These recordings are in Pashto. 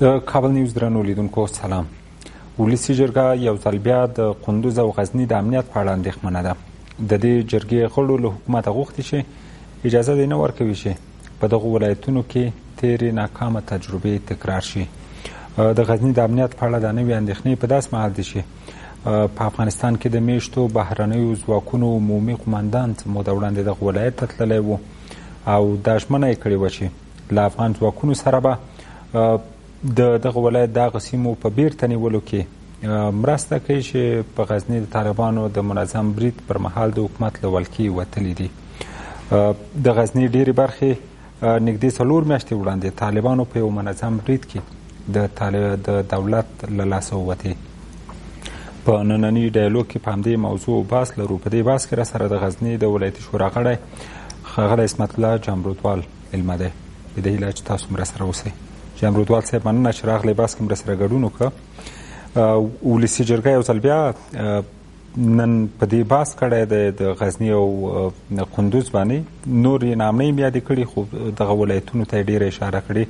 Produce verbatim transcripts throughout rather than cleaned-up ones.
د کابل نیوز درنو لیدونکو سلام. ولسي جرګه یو ځل بیا د کندوز او غزني د امنیت په اړه اندېښمنه ده. د دې جرګې غړو له حکومته غوښتي چې اجازه دې نه ورکوي چې په دغو ولایتونو کې تېرې ناکامه تجربې تکرار شي. د غزني د امنیت په اړه د نوې اندېښنې په داسې مهال دي چې په افغانستان کې د میشتو بهرنیو ځواکونو عمومي قماندان څه موده وړاندې دغه ولایت ته تللی و او دا ژمنه یې کړې وه چې له افغان ځواکونو سره به د دغه ولایت دغه سیمو په بیرته نیولو کې مرسته کوي چې په غزني د طالبانو د منظم برید پر مهال د حکومت له ولکې وتلي دي. د غزني ډېرې برخې نږدې څلور میاشتې وړاندې طالبانو په یو منظم برید کې د دولت له لاسه ووتې. په ننني ډایلوګ کې په همدې موضوع بحث لرو. په دې بحث کې راسره د غزني د ولایتي شورا غړی ښاغلی عصمت الله جمرودوال علمه دی. په دې هیله چې تاسو هم راسره اوسئ. جمرودوال صاحب مننه چې راغلی بحث کې هم راسره ګډون وکړه. ولسي جرګه یو ځل بیا نن په دې بحث کړی دی د غزني او کندوز باندې. نور یې نامې هم یادې کړي خو دغه ولایتونو ته یې ډېره اشاره کړې.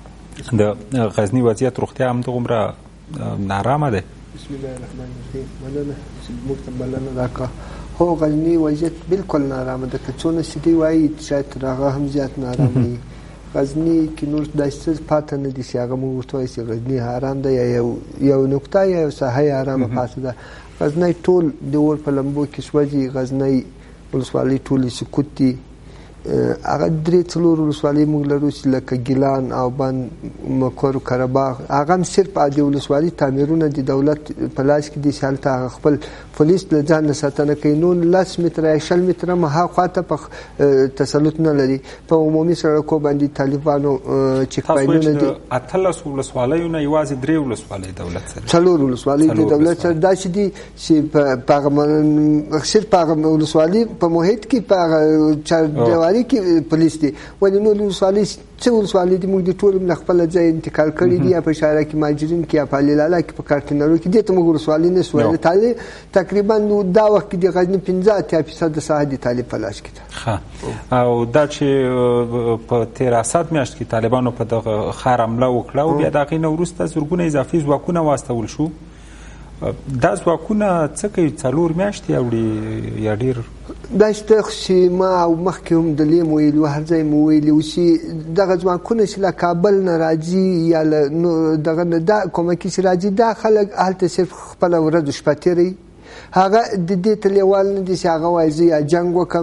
د غزني وضعیت روغتیا همدغومره نارامه دی. بسم الله الرحمن الرحیم. مننه چې موږ ته بلنه راکړه. هو غزني وضعیت بالکل نارامه ده. که څونه چې دوی وایي شاید تر هغه هم زیات نارامه وي. غزني کې نور داسې څه پاته نه دي چې هغه موږ ورته وایو چې غزني حرام ده یا یو نقطه یا یو ساحه یې حرامه پاته ده. غزني ټول د اور په لمبو کې سوځي. غزني ولسوالۍ ټولې سکوت دي. هغه درې څلور ولسوالۍ موږ لرو چې لکه ګیلان او بند مکور و کرهباغ هغه هم صرف د ولسوالۍ تعمیرونه د دولت په لاس کې دي چې هلته هغه خپل پولیس له ځان نه ساتنه کوي. نو لس متره یا شل متره هم هاخوا ته په تسلط نه لري. په عمومي سړکو باندې طالبانو چیک پاینونه دي. اتلس ولسوالیو نه یوازې درې ولسوالۍ دولت سره څلور ولسوالۍ د دولت سره داسې دي چې په هغه صرف په هغه ولسوالۍ په محیط کې په هغه چاردیواري کې پولیس دي. ولې نور ولسوالۍ څه ولسوالۍ دي موږ د ټول له خپل ځای انتقال کړي دي. یا په شهر کې ماجرین کې یا په لیلاله کې په کارتنرو کې دي. ته موږ ولسوالۍ نه سو ویل. طالب تقریبا دا وخت کې د غزني پنځه اتیا فیصد ساحه د طالب په لاس کې ده. او دا چې په تېره اسد میاشت کې طالبانو په دغه ښار حمله وکړه او بیا د هغې نه وروسته زرګونه اضافي ځواکونه واستول شو. دا ځواکونه څه کوي؟ څلور میاشتې اوړي یا ډېر؟ دا چې ما او مخکې هم دلې مو ویلي هر ځای مو ویلي و چې دغه ځواکونه چې له کابل نه راځي یا له دغه نه دا کومکي چې راځي دا خلک هلته صرف خپله ورځ شپه تېروي. هغه د دې ته لیوال نه دي چې هغه وایي زه یا جنګ وکړم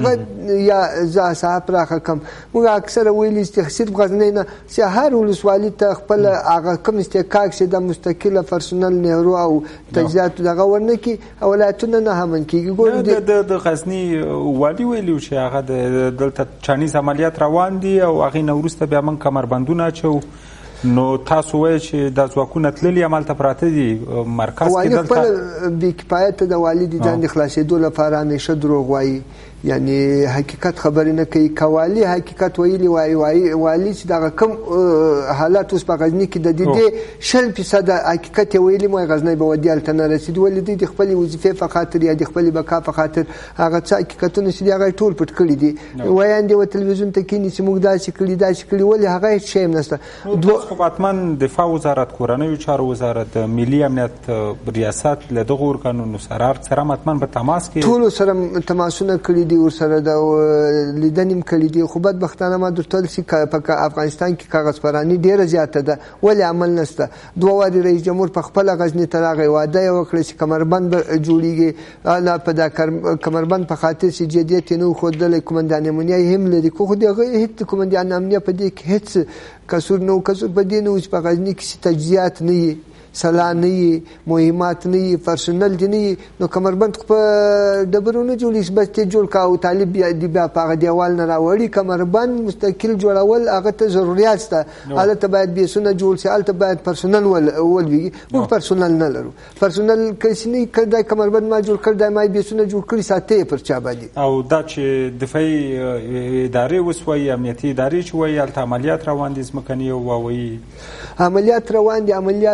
یا زه ساحه پراخه کړم. موږ اکثره ویلي چې صرف غزني نه چې هر ولسوالي ته خپل هغه کوم استحقاق چې د مستقله پرسونل نهرو او تجهیزات دغه ورنه کې ولایتونه نه همن کېږي. د غزني والي ویلي چې هغه دلته چانیز عملیات روان دي او هغې نه وروسته بیا موږ کمربندونه اچوو. نو تاسو وایئ چې دا ځواکونه تللي همالته پراته دي مرکز کې دلته. والي خپل بېکفایته د والي د ځان د خلاصېدو لپاره همیشه دروغ وایي. یعنی حقیقت خبرې نه کوي. که والي حقیقت ویلي وایي والي چې دغه کوم حالات اوس په غزني کې د دې شل فیصده حقیقت یې ویلي وایي غزني به ودې هلته نه رسېدي. ولې دوی د خپلې وظیفې په خاطر یا د خپلې بقا په خاطر هغه څه حقیقتونه چې دي هغه یې ټول پټ کړي دي. ویاند یې و تلویزیون ته کښېني چې موږ داسې کړي داسې کړي. ولې هغه هېڅ شی هم نشته. خو حتما دفاع وزارت، کورنیو چارو وزارت، ملي امنیت ریاست له دغو ارګانونو سره سره حتما په تماس کې ټولو سره تماسونه کړي دي ورسره د لیدنې هم کړي دي. خو بدبختانه ما درته ویل چې په افغانستان کې کاغذپراني ډېره زیاته ده ولې عمل نشته. دوه وارې رئیس جمهور په خپله غزني ته راغی واده یې وکړه چې کمربند به جوړېږي. په دا کمربند په خاطر چې جدیت یې نه و ښودلی. قومندان امنیه یې هم لري خو د هغه هېڅ قومندان امنیه په دې کې هېڅ قصور نه و. قصور په دې نه و چې په غزني کې تجهیزات نه وي، سلا نه وي، مهمات نه وي، پرسونل دې نه وي. نو کمربند خو په ډبرو نه جوړېږي. بس ته جوړ کړه او طالب بیا بیا په هغه دیوال نه راوړي. کمربند مستقل جوړول هغه ته ضروریات شته. هلته باید بیسونه جوړ شي. هلته باید پرسونل ولویږي. موږ پرسونل نه لرو. پرسونل کسی نه کړی کمربند ما جوړ کړی ما بیسونه جوړ کړي ساتي پر چا باندې. او دا چې دفاعي ادارې اوس وایي امنیتي ادارې چې وایي هلته عملیات روان دي ځمکني او وایي عملیات روان دي. عملیات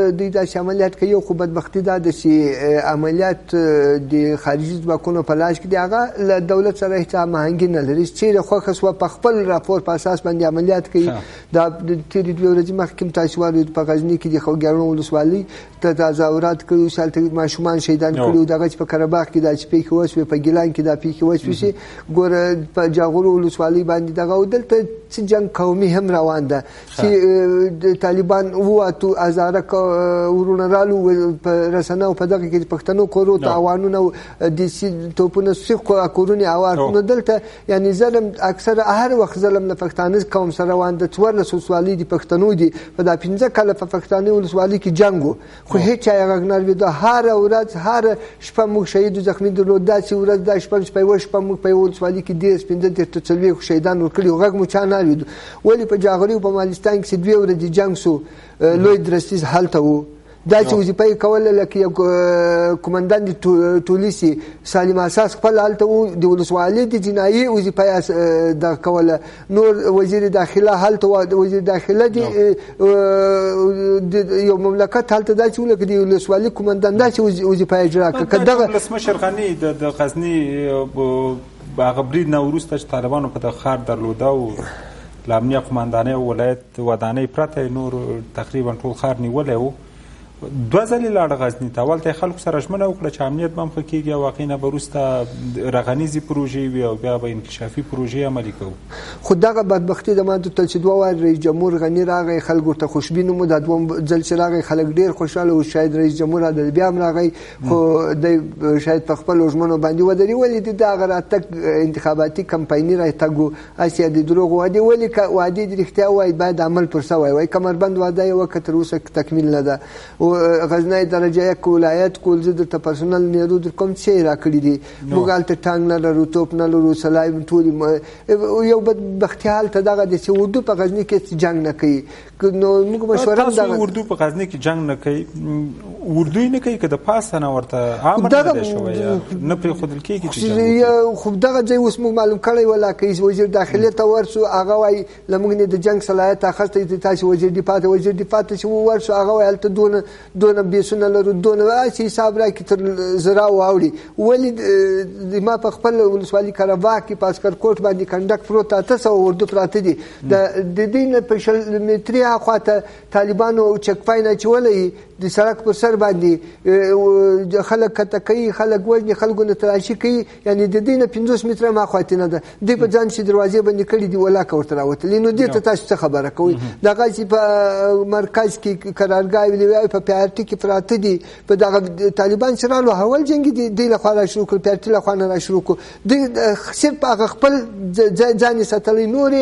دوی داسې عملیات کوي خو بدبختي دا ده چې عملیات د خارجي ځواکونو په لاس کې دي هغه له دولت سره هېڅ هماهنګي نه لري چیرې خوښه شوه په خپل راپور په اساس باندې عملیات کوي دا د تېرې دوې ورځې مخکې هم تاسو واورېد په غزني کې د خوږیاڼو ولسوالۍ ته تظاهرات کړي وو چې هلته ماشومان شهیدان کړي وو دغه چې په قره باغ کې دا چې پیښې وشوې په ګیلان کې دا پیښې وشوې چې ګوره په جاغورو ولسوالۍ باندې دغه او دلته چې جنګ قومي هم روان ده چې د طالبان اووه اتو هزاره ورونه رالو په رسنیو په دغه کې د پښتنو کورو ته اوانونه او د توپونه سیخ کورونه اوار نو دلته یعنی ظلم اکثر هر وخت ظلم د پښتانه قوم سره روان د څوارلس ولسوالۍ د پښتنو دي په دا پنځه کاله په پښتانه ولسوالۍ کې جنګ و خو هېڅ چا یې غږ نه اورېده هر ورځ هر شپه موږ شهید و زخمي درلود داسې ورځ دا شپه چې په یوه شپه موږ په یوه ولسوالۍ کې دېرش پنځه دېرش تر څلوېښتو شهیدان ورکړي وو غږ مو چا نه اورېدو ولې په جاغري او په مالستان کې چې دوې ورځې جنګ سو لوی درستیز هلته و دا چې وظیفه یې کوله لکه یو قمندان د پولیسي سالم اساس خپل هلته و د ولسوالۍ د جنایي وظیفه یې دغه کوله نور وزیر داخله هلته و وزیر داخله د یو مملکت هلته داسې و لکه د ولسوالۍ قمندان داسې وظیفه یې اجرا کړه که دغه ولسمشر غني د غزني هغه برید نه وروسته چې طالبانو په دغه ښار درلوده او له امنیه قمندانۍ او ولایت ودانۍ پرته نور تقریبا ټول ښار نیولی و دوه ځلې لاړه غزني ته اولته یې خلکو سره ژمنه وکړه چې امنیت به هم ښه کېږي او هغې نه به وروسته رغنیزې پروژې وي او بیا به انکشافي پروژې عملي کوو خو دغه بدبختي د ما درته چې دوه وارې رئیس جمهور غني راغی خلک ورته خوشبین وو دا دوم ځل چې راغی خلک ډېر خوشحاله وو شاید رئیس جمهور عادل بیا هم راغی خو دی شاید په خپلو ژمنو باندې ودرېد ولې د دغه راتګ انتخاباتي کمپایني راتګ و هسې د دروغو وعدې ولې که وعدې د رښتیا ووایي باید عمل پر سوی وای کمربند وعده یې وکړه تر اوسه تکمیل نه ده غزنی درجه یک ولایت کول زه درته پرسونل نیرو در کوم څه یې راکړي دي موږ هلته ټانک نه لرو توپ نه لرو سلایم ټولې یو بدبختي هلته دغه دی چې اردو په غزني کې جنګ نه کوي نو موږ مشوره هم تاسو اردو په غزني کې جنګ نه کوي اردو یې نه کوي که د پاسه نه ورته عامه نه دی شوی نه پرېښودل کېږي چې جنګ خو دغه ځای اوس موږ معلوم کړی ولا که وزیر داخلې ته ورسو هغه وایي له موږ نه د جنګ صلاحیت اخیستی تاسې وزیر دفاع ته وزیر دفاع ته چې ورسو هغه وایي هلته دونه دونه بیسونه لرو دونه هسې حساب راکړي تر زراو اوړي ولې ما په خپل ولسوالي قرهباغ کې په عسکرکوټ باندې کنډک پروت اته سوه اردو پراته دي د دې نه په شل مترې هاخوا ته طالبانو چک پاین اچولی د سړک پر سر باندې خلک کته کوي خلک وژني خلکو نه تلاشي کوي یعنې د دې نه پنځوس متره هم هاخوا نه ده دوی په ځان چې دروازې بندې کړي دي ولاکه ورته راوتلي نو دې ته تاسو څه خبره کوئ دغه چې په مرکز کې قرارګاه ویلې په پی آر ټي کې پراته دي په دغه طالبان چې رالو اول جنګ دي دوی لخوا را شروع کړل پی آر ټي لخوا نه را شروع کړو دوی صرف هغه خپل ځان یې ساتلی نور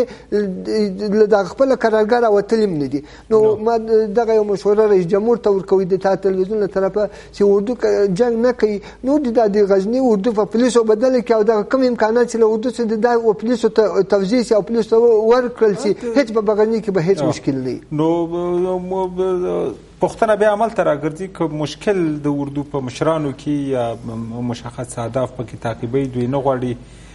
یې له دغه خپله قرارګاه راوتلي هم نه دي نو ما دغه یو مشوره رئیس جمهور ته ورکوي د تا تلویزیون له طرفه چې اردو جنګ نه کوي نو د غزني اردو په پولیسو بدله کړي او دغه کوم امکانات چې له اردو څخه د پولیسو ته توضیح شي او پولیسو ته ورکړل شي هېڅ په غزني کې به هېڅ مشکل نه نو پوښتنه بیا عمل ته راګرځي که مشکل د اردو په مشرانو کې یا مشخص اهداف پکې تعقیبوي دوی نه غواړي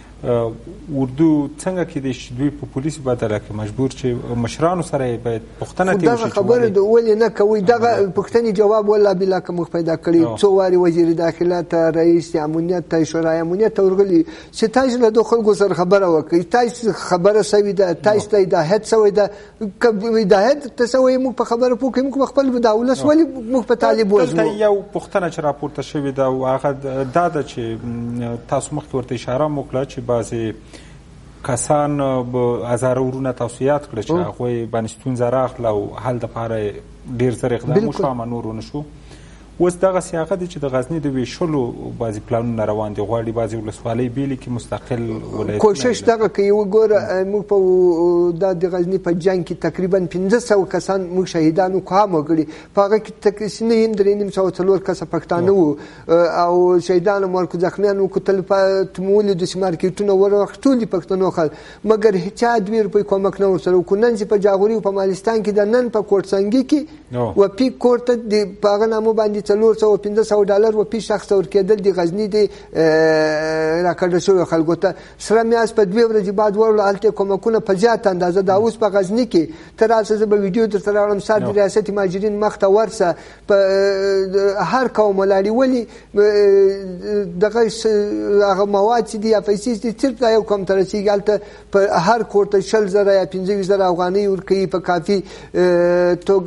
اردو څنګه کېدای شي دوی په پولیسو بدله کړي مجبور چې مشرانو سره یې باید پوښتنه ترې وشي دغه خبره د ولې نه کوئ دغه پوښتنې جواب والله بالله که موږ پیدا کړي څو وارې وزیر داخله ته رئیس امنیت ته شورای امنیت ته ورغلي چې تاسو له دغو خلکو سره خبره وکړئ تاسو خبره سوې ده تاسو ته هدایت سوی ده که هدایت ته سوی موږ په خبره پوه کړئ موږ خپل د ولس ولې موږ په طالب وزو دلته یو پوښتنه چې راپورته شوې ده او هغه دا ده چې تاسو مخکې ورته اشاره هم وکړه چې بعضې کسان به هزاره ورونه تاسو یاد کړه چې هغوی باندې ستونزه راغله او حل دپاره ډېر زر اقدام وشو اما نور ونه شو اوس دغسې هغه دی چې د غزني د ویشلو بعضې پلانونه روان دي غواړي بعضې ولسوالۍ بیلې کې مستقل ولایتونه کوشش دغه کوي وګوره موږ په دا د غزني په جنګ کې تقریبا پنځه سوه کسان موږ شهیدان وکړو هم وګړي په هغه کې نه یم درې نیم سوه څلور کسه پښتانه وو او شهیدان مو ورکړو زخمیان وکتل مو ولیدو چې مارکېټونه وروختولي پښتنو خلک مګر هېچا دوې روپۍ کومک نه ورسره وکړو نن چې په جاغوري او په مالستان کې د نن په کوټسنګي کې وپي کور ته په هغه نامو باندې باندې څلور سوه پنځه سوه ډالر و پیش شخص ورکېدل د غزني د راکړل شویو خلکو ته. سره میاشت په دوې ورځې بعد ورغلو هلته کومکونه په زیاته اندازه دا اوس په غزني کې ته راشه زه به ویډیو درته راوړم سر د ریاست مهاجرین مخ ته ورسه په هر قوم ولاړې ولې دغه هغه مواد چې دي یا پیسې دي صرف دا یو قوم ته رسېږي هلته په هر کور ته شل زره یا پنځه ویشت زره افغانۍ ورکوي په کافي توګه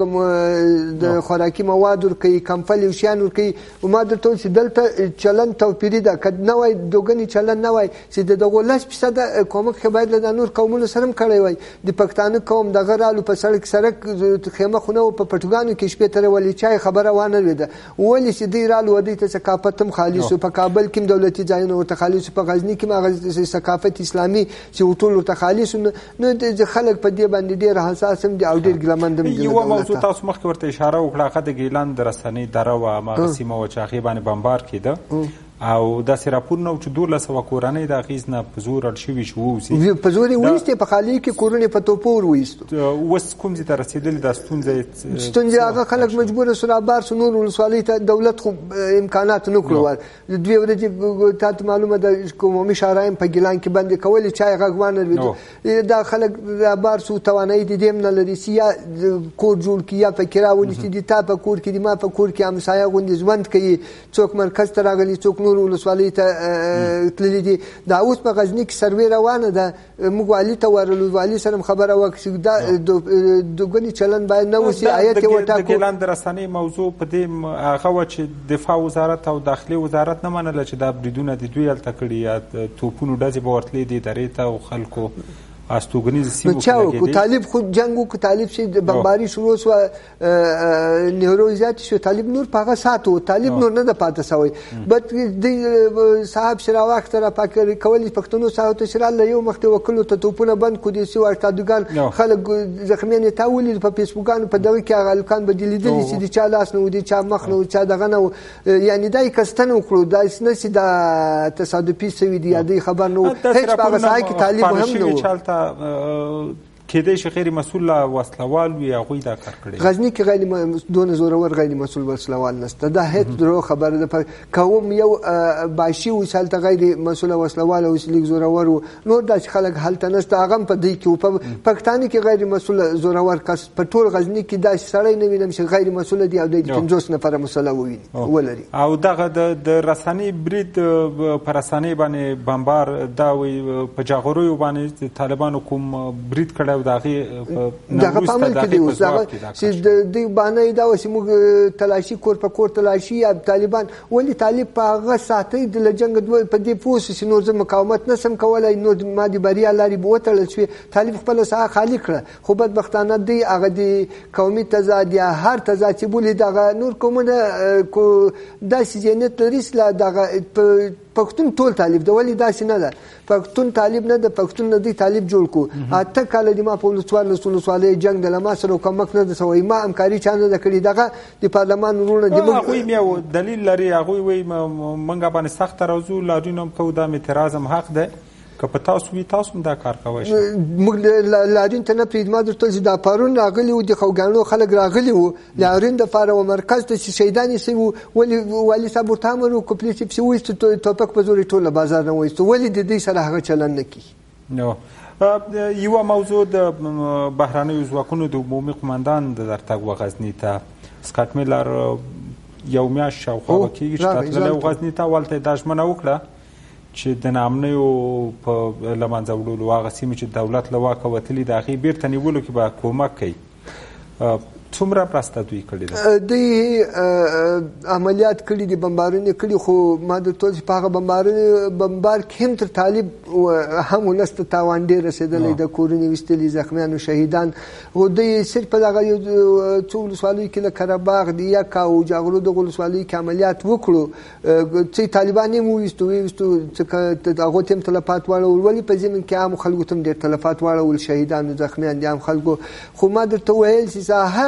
د خوراکي مواد ورکوي کمپل یو شیان ورکوي. ما درته وویل چې دلته چلند توپیري ده که نه وای دوګني چلند نه وای چې د دغو لس فیصده کومک خو باید له نور قومونو سره هم کړی وای. د پښتانه قوم دغه رالو په سړک سړک خیمه خو نه وه په پټوګانو کې شپې ترې ولې چای خبره وانه لوېده ولې چې دوی رالو دوی ته ثقافت هم خالي شو. په کابل کې هم دولتي ځایونه ورته خالي شو په غزني کې هم هغه ثقافت اسلامي چې ټول ورته خالي شو. نو د خلک په دې باندې ډېر حساس هم دي او ډېر ګیلمند هم دي. یوه موضوع تاسو مخکې ورته اشاره وکړه هغه د ګیلان د رسنۍ دره وه هماغه سیمه وه چې هغې باندې بمبار کېده او داسې راپورونه و چې دولس سوه کورنۍ د هغې نه په زور اړ شوي چې ووځي په زور یې وایستې په خالي کې کورونه په توپو ور وایستو. اوس کوم ځای ته رسېدلې دا ستونزه ستونزې هغه خلک مجبوره سو رابار سو نور ولسوالۍ ته دولت خو امکانات نه کړو. دوې ورځې تا ته معلومه ده عمومي شاعران په ګیلان کې بندې کولې چای غږ وانه لوېدو. دا خلک رابار سو توانایي د دې هم نه لري چې یا کور جوړ کړي یا په کرا ونیسي دي تا په کور کې دي ما په کور کې همسایه غوندې ژوند کوي څوک مرکز ته راغلي څوک نور ولسوالۍ ته تللي دي. دا اوس په غزني کې سروې روانه ده موږ والي ته ورغلو والي سره خبره وکړه چې دا دوګني چلند باید نه وسي آیت یې وټاکو. د ګیلان د رسنۍ موضوع په دې هغه وه چې دفاع وزارت او داخلي وزارت نه منله چې دا بریدونه د دوی هلته کړي یا توپونو ډزې به ورتلې دې ادارې ته او خلکو استوګنیزې سیمو کې لګېدې. طالب خو جنګ وکړو طالب چې د بمباري شروع شوه نیرو زیاتې شوې طالب نور په هغه ساعت و طالب نور نه ده پاته سوی. بد دوی صاحب چې راواخته را پاک کولې پښتنو صاحب ته چې راله یو مخ ته وکړلو ته توپونه بند کړو دې سوي ارتادوګان خلک زخمیان یې تا ولید په فیسبوکانو په دغه کې هغه هلکان به دې لیدلي چې د چا لاس نه و د چا مخ نه و چا دغه نه و یعنې دا یې کستنه وکړو داسې نه چې دا تصادفي سوي دي یا دوی خبر نه و هېڅ په هغه ساحه کې طالب هم نه و. کېدای شي غیر مسؤل وسلوال وي هغوی دا کار کړی. غزني کې غیر دونه زورور غیر مسؤل وسلوال نشته دا هیڅ درو خبره ده. کوم یو باشي اوس هلته غیر مسؤل وسلوال اوس لیک زورور نور داسې خلک هلته نشته هغه هم په دوی کې په پښتانه کې غیر مسؤل زورور کس په ټول غزني کې داسې سړی نه وینم چې غیر مسؤل دی او د پنځوس نفره مسله وویني ولري. او دغه د رسنۍ برید په رسنۍ باندې بمبار دا وایي په جاغوریو باندې طالبانو کوم برید کړی دغه په عمل کې دی اوس دغه چې د دوی بهانه یې دا وه چې موږ تلاشي کور په کور تلاشي یا طالبان ولې طالب په هغه ساعتۍ د له جنګ په دې پوه شو چې نور زه مقاومت نشم کولی نور ما د بریا لارې به وتړل شوې طالب خپله ساحه خالي کړه خو بدبختانه دی هغه د قومي تضاد یا هر تضاد چې بولي دغه نور قومونه داسې ذهنیت لري چې دغه پښتون ټول طالب ده ولې داسې نه ده پښتون طالب نه ده پښتون نه دی طالب جوړ کو اته کاله د ما په ولسوالۍ ولسوالۍ جنګ د لما سره کومک نه ده سوی ما همکاري چا نه ده کړې دغه د پارلمان ورونه د هغوی یو دلیل لري هغوی وایي موږ باندې سخته راځو لاریون هم کوو دا اعتراض هم حق ده که په تاسو وي تاسو هم دا کار کوی شئ. موږ لاریون ته نه پرېږدو ما درته چې دا پرون راغلي وو د خوږاڼو خلک راغلي وو لاریون دپاره و مرکز ته چې شهیدان یې سوي وو ولې والي صاحب ورته امر وکړو پولیس یې پسې وایستو ټوپک په زور یې ټول له بازار نه وایستو ولې د دوی سره هغه چلند نه کېږي. یوه موضوع د بهرنیو ځواکونو د عمومي قمندان د درتګ و غزني ته سکاټ میلر یو میاشت شاوخوا به کېږي چې تللی و غزني ته هلته یې دا ژمنه وکړه چې د ناامنیو په له منځه وړلو هغه سیمې چې دولت له واکه وتلي د هغې بیرته نیولو کې به کومک کوي. څومره مرسته دوی کړې ده؟ دوی عملیات کړي دي بمبارونه کړي خو ما درته وویل چې په هغه بمبارونې بمبار کې هم تر طالب هم ولس ته تاوان ډېر رسېدلی د کورونه ویستلي زخمیانو شهیدان خو دوی صرف په دغه یو څو ولسوالیو کې لکه قرهباغ د یک او جاغلو دغو ولسوالیو کې عملیات وکړو څه طالبان یې هم وویستو وویستو هغو ته هم تلفات واړول ولې په ضمن کې عامو خلکو ته هم ډېر تلفات واړول شهیدانو زخمیان د عام خلکو خو ما درته ویل چې ساحه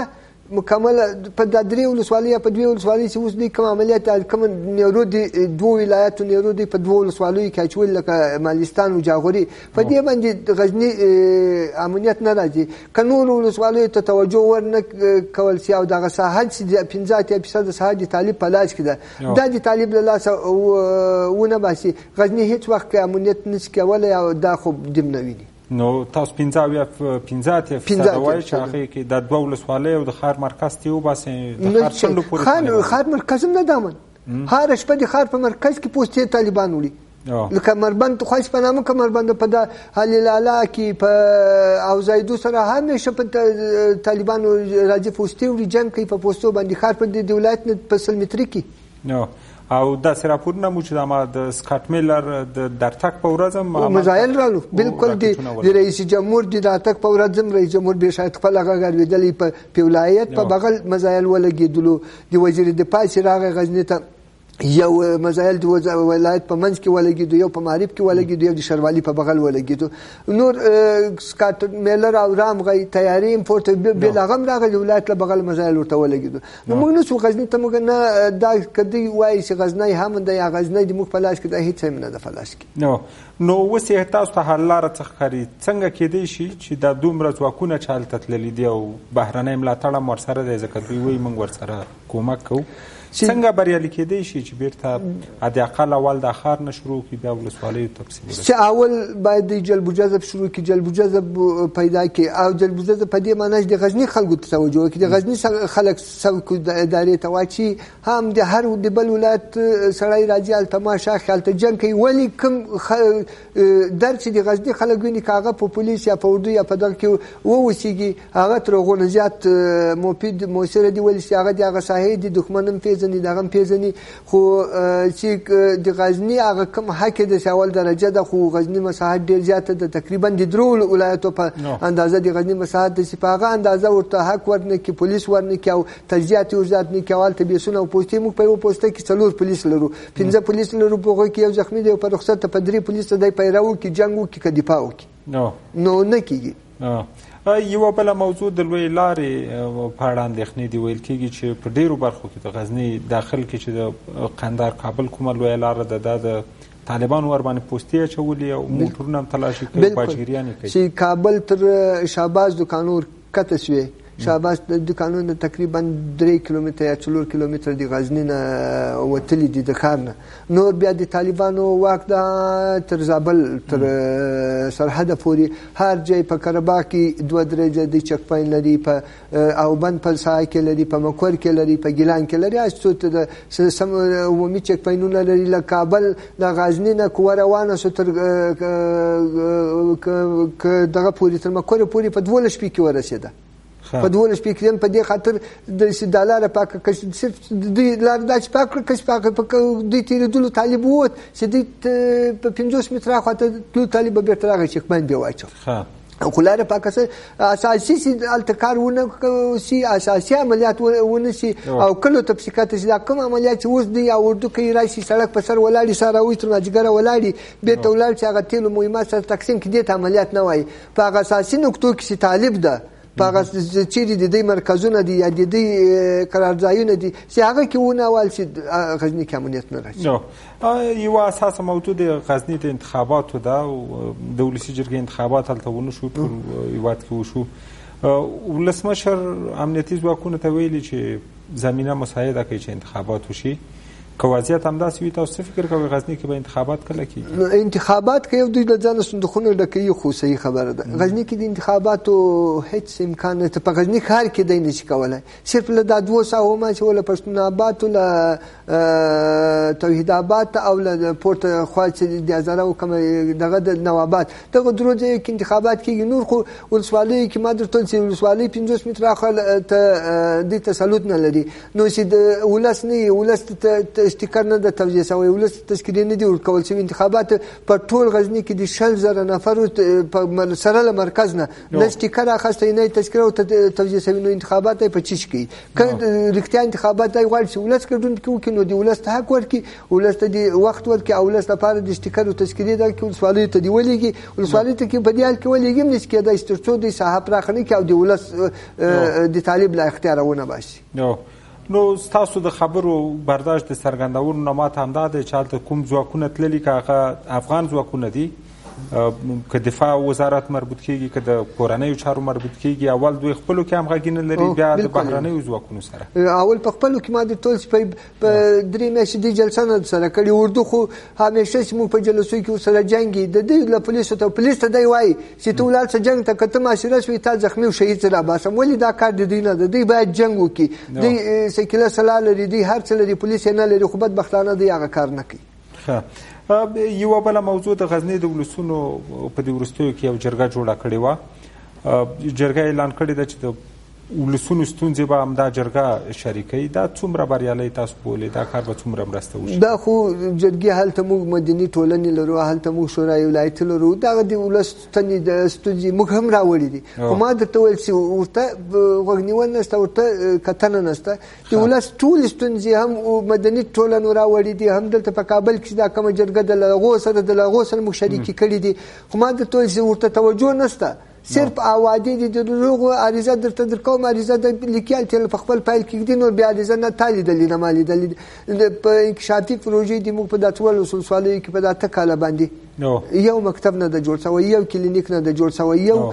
مکمل په د درې ولسوالۍ یا په دوه ولسوالۍ چې اوس دوی کوم عملیات کوم نیرو دي دوه ولایتو نیرو دي په دوه ولسوالیو کې اچول لکه مالستان او جاغوري په دې باندې غزنی امنیت نه راځي که نور ولسوالیو ته توجه ورنه کول سي او دغه ساحه چې پنځه اتیا فیصده ساحه د طالب په لاس کې ده دا د طالب له لاسه ونه باسي غزنی هیڅ وخت امنیت نشي کولی او دا خو دم نه ویني نو تاسو پنځه اویا پنځه اتیا فیصده وایي چې هغې کې د دوه ولسوالیو او د ښار مرکز ته یې وباسئ د ښار څنډو پورې ښار مرکز هم نه دامن هره شپه د ښار په مرکز کې پوستې طالبان وړي لکه مربند خواهش په نامه که مربند په د هلیلالا کې په او زایدو سره همیشه په طالبانو راځي پوستې وړي جنګ کوي په پوستو باندې ښار په د ولایت نه په سل متري کې او داسې راپورونه مو چې دا د سکاټ میلر د درتګ په ورځ هم مزایل رالو بالکل د رئیس جمهور د درتګ په ورځ هم رئیس جمهور بیا شاید خپل هغه اورېدلی په ولایت په بغل مزایل ولګېدلو د وزیر دفاع چې راغی غزني ته یو مزایل د ولایت په منځ کې ولګېدو یو په معرب کې ولګېدو یو د شروالي په بغل ولګېدو نور سکاټ میلر او رامغی تیارې هم پورته بل هغه هم راغی د ولایت له بغل مزایل ورته ولګېدو نو موږ نسو غزني ته موږ نه دا که دوی وایي چې غزنی هم ده یا غزنی د موږ په لاس کې ده هېڅ هم نه ده په لاس کې نو نو اوس یې تاسو ته حل لاره څه ښکاري څنګه کیدی شي چې دا دومره ځواکونه چې هلته تللي دي او بهرنی ملاتړ هم ورسره دی ځکه دوی وایي موږ ورسره کومک کوو څنګه بریالي کېدی شي چې بیرته حد اقل اول د ښار نه شروع کړي بیا ولسوالیو تفصیل چې اول باید د جلب و جذب شروع کړي جلب و جذب پیدا کړي او جلب و جذب په دې معنی چې د غزني خلکو ته توجه وکړي د غزني خلک سبک ادارې ته واچي هم د هر د بل ولایت سړی راځي هلته ماشه اخلي هلته جنګ کوي ولې کوم در چې د غزني خلک ویني که هغه په پولیس یا په اردو یا په دغه کې واوسېږي هغه تر هغو نه زیات مفید مؤثره دي ولې چې هغه د هغه ساحې د دښمن هم پیژني دغه هم پیژني خو چې د غزني هغه کوم حق د اول درجه ده خو غزني مساحت ډېر زیاته ده تقریبا د درو ولایتو په اندازه د غزني مساحت ده چې په هغه اندازه ورته حق ورنه کړي پولیس ورنه کړي او تجزیات یې ورزیات نه کړي او هلته بیسونه او پوستې موږ په یوه پوسته کې څلور پولیس لرو پنځه پولیس لرو په هغوی کې یو زخمي دی او په رخصت په درې پولیس ته دی پیرو وکړي جنګ وکړي که دفاع وکړي نو نه کېږي یوه بله موضوع د لویې لارې په اړه اندېښنې دي ویل کېږي چې په ډېرو برخو کې د غزني داخل کې چې د قندهار کابل کومه لویه لاره ده دا د طالبانو ورباندې پوستې اچولي او موټرونه هم تلاشي کوي باجګیریانې کوي چې کابل تر شهباز دوکانور کته شوې شهباز د دوکانونه تقریبا درې کیلومتره یا څلور کیلومتره د غزني نه وتلي دي د ښار نه نور بیا د طالبانو واک ده تر زابل تر سرحده پورې هر ځای په قرهباغ کې دوه درې د چک پاین لري په اوبند په ساحه کې لري په مکور کې لري په ګیلان کې لري هر څو سم عمومي چک پاینونه لري له کابل د غزني نه کوه روانه سو تر دغه پورې تر مکور پورې په دولس شپې کې ورسېده په دولس شپې کې په دې خاطر د دا لاره پاکه کړه صرف دوی لاره دا چې پاک کړه کش پاکه دوی تېرېدلو طالب ووت چې دوی په پنځوس متره خواته تلو طالب به بېرته راغی چک پاین بیا واچو خو لاره پاکه سه اساسي چې هلته کار ونه سي اساسي عملیات ونه سي او کلو ته پسې کته چې دا کوم عملیات چې اوس دی یا اردو کوي راشي سړک په سر ولاړي ساراوي تر ماجګره ولاړي بېرته ولاړ چې هغه تیلو مهمات سره تقسیم کړي دې ته عملیات نه وایي په هغه اساسي نقطو کې چې طالب ده په هغه چیرې د دوی مرکزونه دي یا د دوی قرارځایونه دي چې هغه کې ونه اول چې غزني کې امنیت نه راشي یوه اساسه موضوع د غزني د انتخاباتو ده او د ولسي جرګې انتخابات هلته ونه شو ټول هېواد کې وشو ولسمشر امنیتي ځواکونو ته ویلي چې زمینه مساعده کوي چې انتخابات وشي که وضعیت همداسې وي تاسو څه فکر کوئ غزني کې به انتخابات کله کېږي انتخابات که یو دوی له ځانه صندوقونه ډکوي خو صحیح خبره ده غزني کې د انتخاباتو هیڅ امکان نه په غزني ښار کې دی نشي کولی صرف له دا دوو ساحو ما چې له پښتون آباد له توحید آباد ته او له پورته خوا چې د هزاره او کومه دغه د نواباد دغه درو ځایو کې انتخابات کېږي نور خو ولسوالیو کې ما درته چې ولسوالۍ پنځوس متره ته دوی تسلط نه لري نو چې د ولس نه ولس ته سټیکر نه د توزیع شوی، ولس تذکرې نه دي ورکول شوي. انتخابات په ټول غزني کې د شل زره نفرو په سره له مرکز نه نه سټیکر اخیستی نه تذکره او توزیع شوي، نو انتخابات یې په چیش کوي. که رښتیا انتخابات دی غواړي چې ولس ګډون وکړي نو د ولس ته حق ورکړي، ولس ته د وخت ورکړي او ولس لپاره د سټیکر او تذکرې درکړي، ولسوالیو ته دې ولېږي. ولسوالیو ته کې په دې حال کې ولېږي هم نشي کېدای چې تر څو دوی ساحه پراخه نه کړي او د ولس د طالب له اختیاره ونه باسي. نو ستاسو د خبرو برداشت د څرګندولو نه ماته همدا دی چې هلته کوم ځواکونه تللي، که هغه افغان ځواکونه دي، که دفاع وزارت مربوط کیږي، که د کورنیو چارو مربوط کیږي، اول دوی خپلو کې همغږي نه لري، بیا د بهرنیو ځواکونو سره اول په خپلو کې ما درته وویل چې په درې میاشتې دې جلسه نه سره کړې. اردو خو همیشه چې موږ په جلسو کې ورسره جنګ یي، د دوی له پولیسو ته پولیس ته دی وایي چې ته ولاړ شه جنګ ته، که ته معاشره شوې تا زخمي او شهید څه راباسم. ولې دا کار د دوی نه ده؟ دوی باید جنګ وکړي. دوی سیکولر سلاح لري، دوی هر څه لري، پولیس یې نه لري، خو بدبختانه دوی هغه کار نه کوي. یوه بله موضوع د غزني د ولسونو په دې وروستیو کې یو جرګه جوړه کړې وه. جرګه اعلان کړې ده چې د ولسونو ستونزې به همدا جرګه شریکوي. دا څومره بریالی تاسو بولئ؟ دا کار به څومره مرسته وشي؟ دا خو جرګې هلته موږ مدني ټولنې لرو، هلته موږ شورای ولایتي لرو، دغه د ولس ستونزې موږ هم راوړي دي. خو ما درته ویل چې ورته غوږ نیول نشته، ورته کتنه نشته. د ولس ټولې ستونزې هم مدني ټولنو راوړي دي، هم دلته په کابل کې دا کومه جرګه د هغو سره د هغو سره موږ شریکې کړي دي. خو ما درته ویل چې ورته توجه نشته، صرف اوادي دي. د دروغو عریضه درته درکوم، عریضه د لیکیال تل په خپل فایل کې ږدي، نور بیا عریضه نه تالي دلی نه مالي دلی په انکشافي پروژې دي. موږ په داتوال اصول سوالو کې په داته کاله باندې یو مکتب نه د جوړ شوی، یو کلینیک نه د جوړ شوی، یو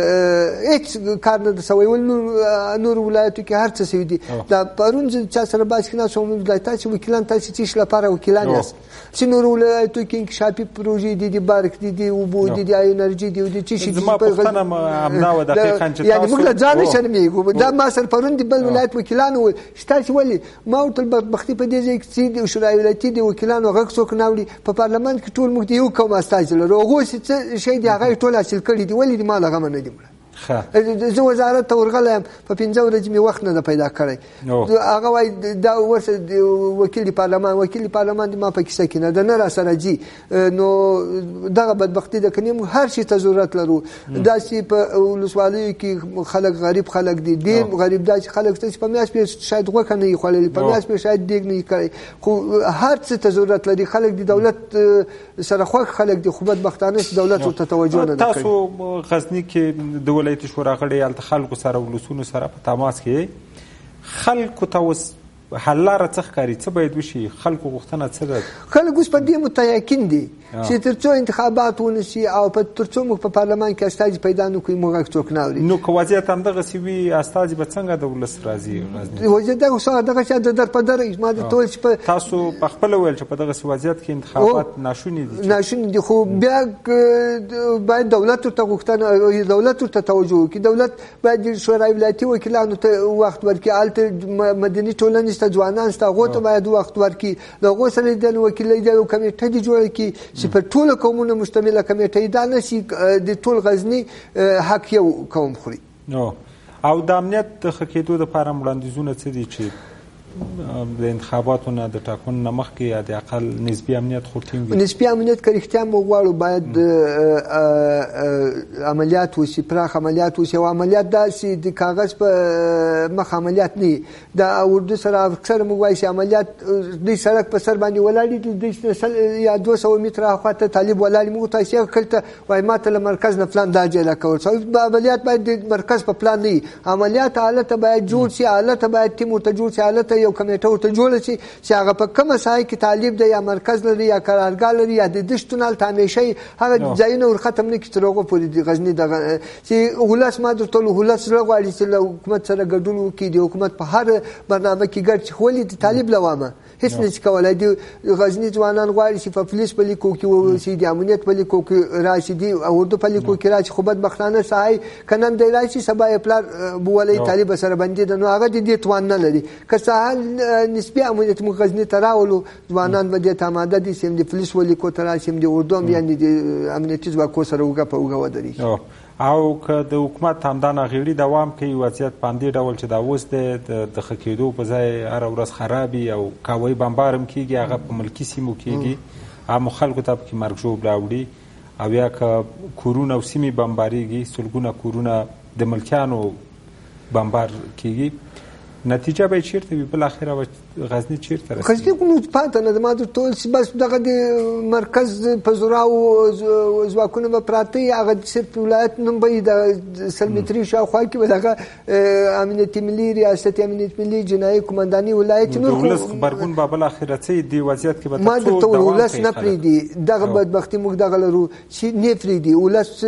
هیڅ کار نه د شوی. ول نور ولایتو کې هر څه شوي دي. دا پرون چا سره باز کې ناسو ولایت تاسو وکیلان تاسو چې لپاره وکیلان یاست، چې نور ولایتو کې انکشافي پروژې دي، د بارک دي، د اوبو دي، د انرژي دي، د چی شي دي. امنا دقیقاً چې یعنی موږ له ځانه شرمېږو. دا ما سره پرون د بل ولایت وکیلانو وویل چې تاسې ولې ما ورته بدبختي په دې ځای کې چې د شورای ولایتي د وکیلانو غږ څوک نه اوري. په پارلمان کې ټول موږ د یو قوم استازي لرو، هغوی چې څه شی دي هغه یې ټول حاصل کړي دي، ولې د ما له غمه نه دي مړه. زه وزارت ته ورغلی یم، په پنځه ورځې مې وخت نه ده پیدا کړی. هغه وایي دا ورسره وکیل د پارلمان وکیل د پارلمان د ما په کیسه کې نه ده، نه را سره ځي. نو دغه بدبختي ده. که نه موږ هر شي ته ضرورت لرو. داسې په ولسوالیو کې خلک غریب خلک دي، ډېر غریب داسې خلک شته چې په میاشت پرې شاید غوښه نه وي خوړلې، په میاشت پرې شاید دیګ نه وي کړی، خو هر څه ته ضرورت لري. خلک د دولت سره خوښ خلک دي، خو بدبختانه چې دولت ورته توجه نه ده کړې. تاسو غزني کې د ولایتي شورا غړي هلته خلکو سره ولسونو سره په تماس کې خلکو ته اوس حل لاره څه ښکاري؟ څه باید وشي؟ خلکو غوښتنه څه ده؟ خلک اوس په دې متیقن دي چې تر څو انتخابات ونشي او تر څو موږ په پارلمان کې استازي پیدا نه کړو، موږ څوک نه اوري. نو که وضعیت همدغسې وي، استازي به څنګه د ولس راځي؟ وضعیت دغه دغه چې د در په در ما درته ویل چې تاسو په خپله ویل چې په دغسې وضعیت کې انتخابات ناشوني دي. ناشوني دي، خو بیا باید دولت ورته غوښتنه دولت ورته توجه وکړي. دولت باید د شورای ولایتي وکیلانو ته وخت ورکړي، هلته مدني ټولنې ته ځوانان شته، هغو ته باید وخت ورکړي. د هغو سره د وکیلۍ د یو کمیټه دې جوړه کړي چې په ټولو قومونو مشتمله کمیټه وي. دا نه شي د ټول غزني حق یو قوم خوري. او د امنیت د ښه کېدو دپاره وړاندیزونه څه دي چې د انتخاباتو نه د ټاکنو نه مخکې یا د اقل نسبي امنیت خو ټینګ وي؟ نسبي امنیت که رښتیا موږ غواړو باید عملیات وشي، پراخ عملیات وشي. او عملیات داسې د کاغذ په مخ عملیات نه وي. د اردو سره اکثر موږ وایي چې عملیات دوی سړک په سر باندې ولاړ دي، دوی یا دوه سوه متره هاخوا ته طالب ولاړ. موږ ته چې کله ته وایي ما ته له مرکز نه پلان دا ځای راکول شوی. عملیات باید د مرکز په پلان نه وي. عملیات حالت باید جوړ شي، حالت باید ټیم ورته جوړ شي، حالت یو کمیټه ورته جوړه شي چې هغه په کومه ساحه کې طالب دی یا مرکز لري یا قرارګاه لري یا د دشتون هلته همیشه هغه ځایونه ورختم نه کړي تر هغو پورې د غزني دغه چې ولس ما درته ویل ولس زړه غواړي چې له حکومت سره ګډون وکړي، د حکومت په هر برنامه کې ګډ شي. خو ولې د طالب له وامه هیڅ نشي کولی. د غزني ځوانان غواړي چې په پولیس په لیکو کې واوسي، د امنیت په لیکو کې راشي، د اردو په لیکو کې راشي. خو بدبختانه ساحه که نن دی راشي سبا یې پلار بولی طالب سره بندي ده، نو هغه د دې توان نه لري. که ساحه حال نسبي امنیت موږ غزني ته راولو ځوانان به دې ته اماده دي چې هم د پولیس ولیکو ته راشي هم د اردو هم یعنې د امنیتي ځواکو سره اوږه په اوږه ودرېږي. او که د حکومت همدا ناغېړي دوام کوي وضعیت په همدې ډول چې دا اوس دی د ښه کېدو په ځای هره ورځ خراب وي او کاوی بمبار هم کېږي هغه په ملکي سیمو کېږي عامو خلکو ته پکې مرګ ژوبله اوړي او یا که کورونه او سیمې بمبارېږي سلګونه کورونه د ملکیانو بمبار کېږي نتیجه به یې چېرته وي بالاخره به غزني چېرته رسېږي؟ غزني خو نو پاته نه ده ما درته وویل چې بس دغه د مرکز په زوراو ځواکونه به پراته وي هغه صرف ولایت نوم به یې د سل متري شاوخوا کې به دغه امنیتي ملي ریاست امنیت ملي جنایي قمنداني ولایت نور د ولس غبرګون به بالاخره څه دې وضعیت کې به ما درته وویل ولس نه پرېږدي دغه بدبختي موږ دغه لرو چې نه پرېږدي ولس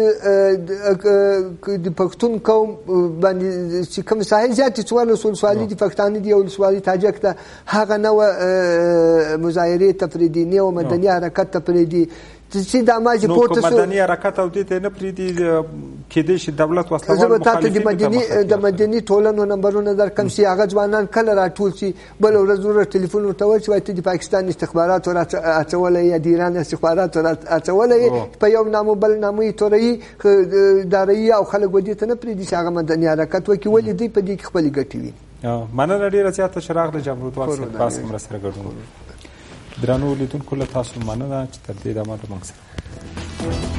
د پښتون قوم باندې چې کوم ساحل زیاتې څوارلس ولسوالۍ دي پښتانه دي او ولسوالۍ تاجک ده هغه نوع مظاهرې ته پرېږدي نوع مدني حرکت ته پرېږدي چې دا ما چې پورته نو که مدني حرکت او دې ته نه پرېږدي کېدای شي دولت وسله زه به تا ته د مدني ټولنو نمبرونه درکړم چې هغه ځوانان کله راټول شي بله ورځ ورته ټلیفون ورته وویل چې وایي ته د پاکستان استخباراتو را اچولی یا د ایران استخباراتو را اچولی په یو نامو بل نامو یې توروي داروي او خلک به دې ته نه پرېږدي چې هغه مدني حرکت وکړي ولې دوی په دې کې خپلې ګټې ویني. مننه ډېره زیاته چې راغله جمرود واک صاحب بحث کې مرسته ګډون درنو لیدونکو له تاسو مننه چې تر دې دمه له موږ سره